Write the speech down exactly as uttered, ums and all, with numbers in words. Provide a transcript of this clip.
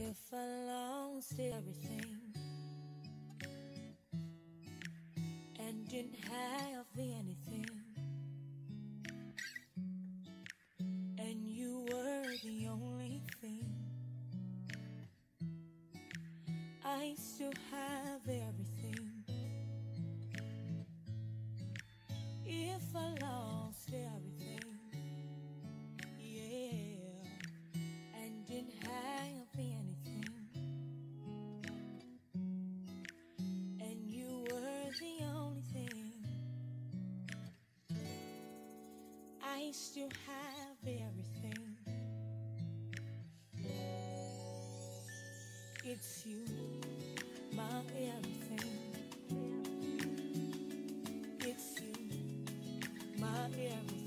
If I lost everything and didn't have anything, and you were the only thing, I still have everything. If I lost everything, yeah, and didn't have anything, and you were the only thing, I still have everything. It's you, my everything. It's you, my everything.